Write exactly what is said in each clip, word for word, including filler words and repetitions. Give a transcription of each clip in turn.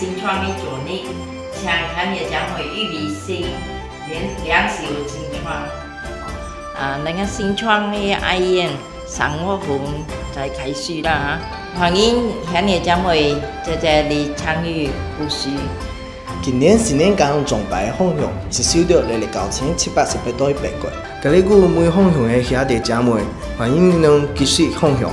新创的助力，请产业将会预备新两两手新创。啊，那个新创的爱宴三月份才开始啦，欢迎产业将会在这里参与故事。 今年新年奖奖牌方向是收到六亿九千七百十八对八个。今日我每方向的兄弟姐妹，欢迎你们继续方向。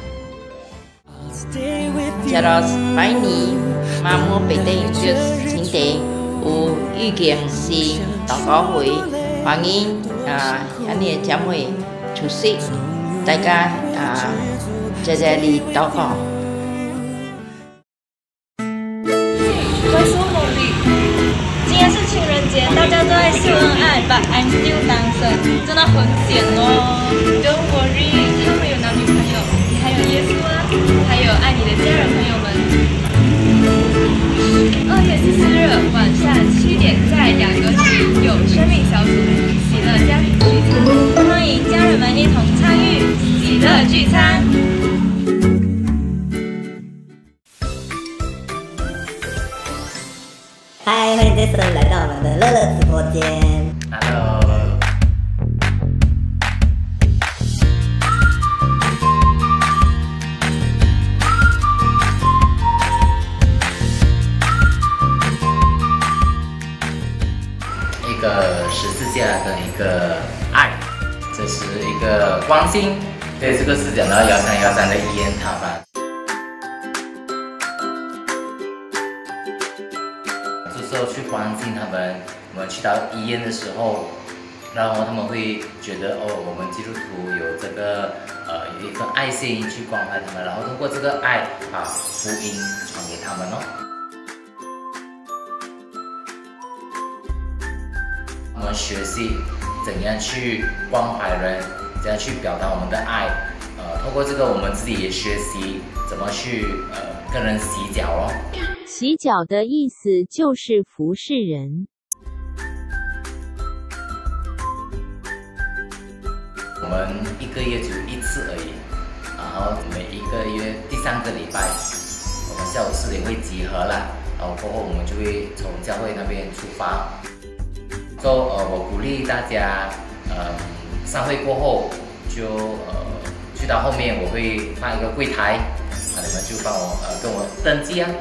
接到百年马木北地月青地有遇见是祷告会，欢迎啊兄弟姐妹出席，大家啊在这里祷告。 今天是情人节，大家都在秀恩爱 ，but I'm still 单身，真的很险哦。Don't worry， 他们有男女朋友，你还有耶稣啊，还有爱你的家人朋友们。二月十四日晚上七点，在两个区有生命小组喜乐家庭聚餐，欢迎家人们一同参与喜乐聚餐。 嗨，欢迎 Jason 来到我们的乐乐直播间。 Hello。一个十字架跟一个爱，这是一个光心，对这个是讲到幺三幺三的一言塔吧。时候去关心他们，我们去到医院的时候，然后他们会觉得哦，我们基督徒有这个呃有一颗爱心去关怀他们，然后通过这个爱把福音传给他们哦。我们学习怎样去关怀人，怎样去表达我们的爱，呃，通过这个我们自己也学习怎么去呃跟人洗脚哦。 洗脚的意思就是服侍人。 我们一个月只有一次而已，然后每一个月第三个礼拜，我们下午四点会集合啦，然后过后我们就会从教会那边出发。所以呃，我鼓励大家，呃，上会过后就呃去到后面，我会放一个柜台，啊，你们就帮我呃跟我登记啊。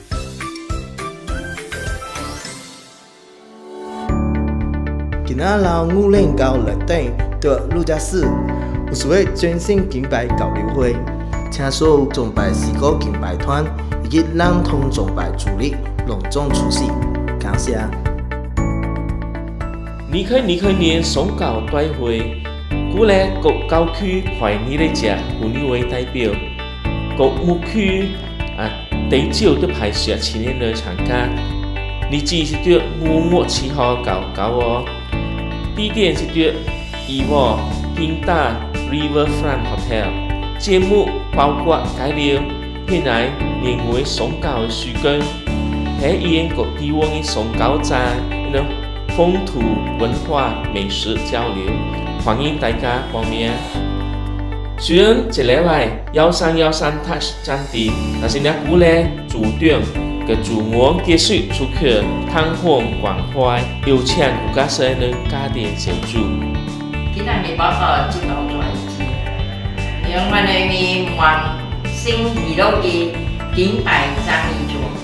今仔日五零九内底在路加寺有所谓全新敬拜交流会，请所有崇拜诗歌敬拜团以及朗通崇拜主力隆重出席，感谢。 你可你可年送稿对会，鼓励各教区怀你的家以你为代表，各牧区啊地少都排设青年人参加，日子是对五月七号搞搞哦。地点是对怡和金大 Riverfront Hotel。节目包括介绍现来年尾送稿的时间，喺医院各地方的送稿站，能风土文化美食交流，欢迎大家报名。虽然一礼拜幺三幺三 touch 站地，但是你鼓励主动嘅自我结束出去探访关怀，邀请有家生人家庭协助。 今日嘅报告就到这里，让我哋嘅万星娱乐嘅敬拜赞美主。